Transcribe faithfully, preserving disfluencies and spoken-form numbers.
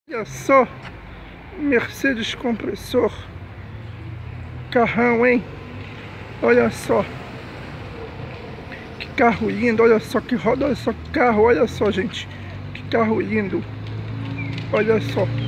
Olha só, Mercedes Kompressor, carrão, hein? Olha só, que carro lindo, olha só que roda, olha só que carro, olha só, gente, que carro lindo, olha só.